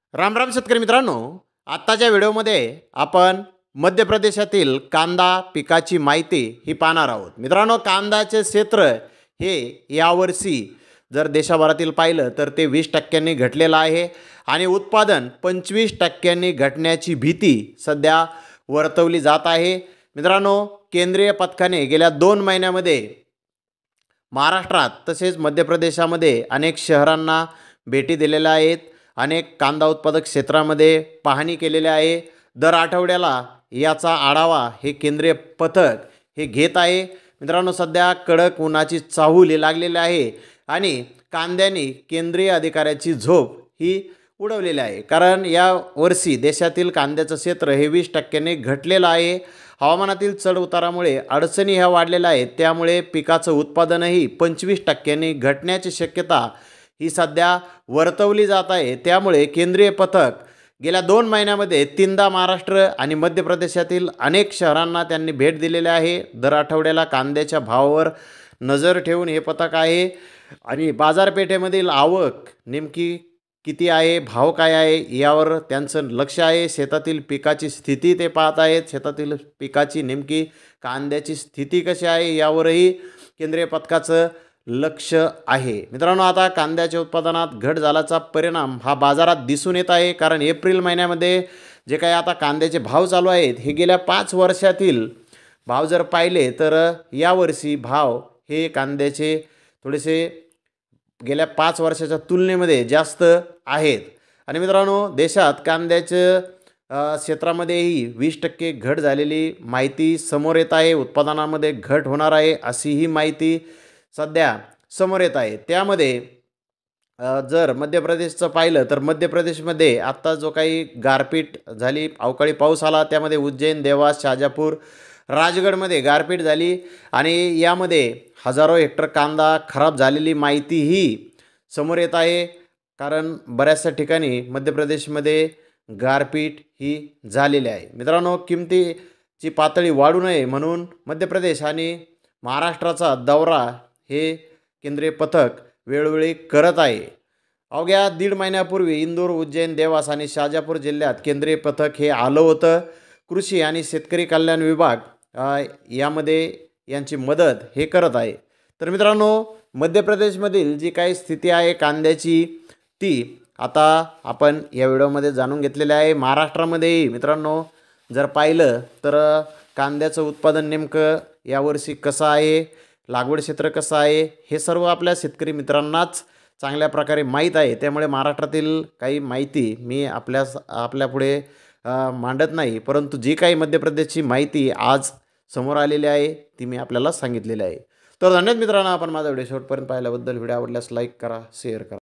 राम राम शेतकरी मित्रांनो, आत्ताच्या व्हिडिओमध्ये आपण मध्य प्रदेशातील कांदा पिकाची माहिती ही पाहणार आहोत. मित्रांनो, कांद्याचे क्षेत्र हे यावर्षी जर देशभरातील पाहिलं तर ते 20% घटलेलं आहे आणि उत्पादन 25% घटण्याची भीती सध्या वर्तवली जात आहे. मित्रांनो, केंद्रीय पथकाने गेल्या 2 महिन्यामध्ये महाराष्ट्रात तसेच मध्य प्रदेशामध्ये अनेक शहरांना भेटी दिलेल्या आहेत. अनेक कांदा उत्पादक क्षेत्रामध्ये पाहणी केलेली आहे. दर आठवड्याला याचा आढावा हे केंद्रीय पथक हे घेत आहे. मित्रांनो, सध्या कडक उन्हाची चाहूल लागलेली आहे आणि कांद्याने केंद्रीय अधिकाऱ्याची झोप ही उडवलेली आहे. कारण या वर्षी देशातील कांद्याचं क्षेत्र हे 20% घटलेलं आहे. हवामानातील चढउतारामुळे अडचणी ह्या वाढलेल्या आहेत. त्यामुळे पिकाचं उत्पादनही 25% घटण्याची शक्यता ही सध्या वर्तवली जात आहे. त्यामुळे केंद्रीय पथक गेल्या 2 महिन्यामध्ये 3दा महाराष्ट्र आणि मध्य प्रदेशातील अनेक शहरांना त्यांनी भेट दिलेली आहे. दर आठवड्याला कांद्याच्या भावावर नजर ठेवून हे पथक आहे आणि बाजारपेठेमधील आवक नेमकी किती आहे, भाव काय आहे यावर त्यांचं लक्ष आहे. शेतातील पिकाची स्थिती ते पाहत आहेत. शेतातील पिकाची नेमकी कांद्याची स्थिती कशी आहे यावरही केंद्रीय पथकाचं लक्ष आहे. मित्रांनो, आता कांद्याच्या उत्पादनात घट झाल्याचा परिणाम हा बाजारात दिसून येत आहे. कारण एप्रिल महिन्यामध्ये जे काही आता कांद्याचे भाव चालू आहेत हे गेल्या 5 वर्षातील भाव जर पाहिले तर यावर्षी भाव हे कांद्याचे थोडेसे गेल्या 5 वर्षाच्या तुलनेमध्ये जास्त आहेत. आणि मित्रांनो, देशात कांद्याचं क्षेत्रामध्येही 20% घट झालेली माहिती समोर येत आहे. उत्पादनामध्ये घट होणार आहे अशी ही माहिती सध्या समोर येत आहे. त्यामध्ये जर मध्य प्रदेशचं पाहिलं तर मध्य प्रदेशमध्ये आत्ता जो काही गारपीट झाली, अवकाळी पाऊस आला, त्यामध्ये उज्जैन, देवास, शाजापूर, राजगडमध्ये गारपीट झाली आणि यामध्ये हजारो हेक्टर कांदा खराब झालेली माहितीही समोर येत आहे. कारण बऱ्याचशा ठिकाणी मध्य प्रदेशमध्ये गारपीट ही झालेली आहे. मित्रांनो, किमतीची पातळी वाढू नये म्हणून मध्य प्रदेश आणि महाराष्ट्राचा दौरा हे केंद्रीय पथक वेळोवेळी करत आहे. अवघ्या 1.5 महिन्यापूर्वी इंदूर, उज्जैन, देवास आणि शाजापूर जिल्ह्यात केंद्रीय पथक हे आलं होतं. कृषी आणि शेतकरी कल्याण विभाग यामध्ये यांची मदत हे करत आहे. तर मित्रांनो, मध्य प्रदेशमधील जी काही स्थिती आहे कांद्याची ती आता आपण या व्हिडिओमध्ये जाणून घेतलेली आहे. महाराष्ट्रामध्येही मित्रांनो जर पाहिलं तर कांद्याचं उत्पादन नेमकं यावर्षी कसं आहे, लागवड क्षेत्र कसं आहे हे सर्व आपल्या शेतकरी मित्रांनाच चांगल्या प्रकारे माहीत आहे. त्यामुळे महाराष्ट्रातील काही माहिती मी आपल्यापुढे मांडत नाही, परंतु जी काही मध्य प्रदेशची माहिती आज समोर आलेली आहे ती मी आपल्याला सांगितलेली आहे. तर धन्यवाद मित्रांनो, आपण माझा व्हिडिओ शेवटपर्यंत पाहिल्याबद्दल. व्हिडिओ आवडल्यास लाईक करा, शेअर करा.